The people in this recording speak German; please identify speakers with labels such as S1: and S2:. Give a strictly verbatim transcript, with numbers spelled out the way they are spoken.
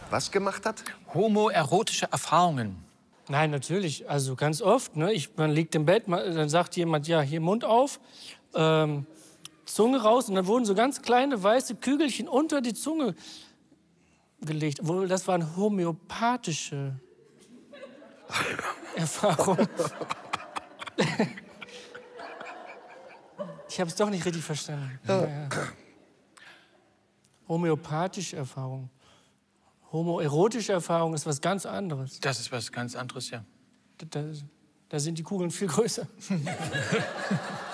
S1: was gemacht hat?
S2: Homoerotische Erfahrungen.
S3: Nein, natürlich. Also ganz oft. Ne? Ich, man liegt im Bett, man, dann sagt jemand, ja, hier Mund auf, ähm, Zunge raus. Und dann wurden so ganz kleine weiße Kügelchen unter die Zunge gelegt. Obwohl, das waren homöopathische Erfahrungen. Ich habe es doch nicht richtig verstanden. Ja, ja. Homöopathische Erfahrung. Homoerotische Erfahrung ist was ganz anderes.
S2: Das ist was ganz anderes, ja.
S3: Da, da, da sind die Kugeln viel größer.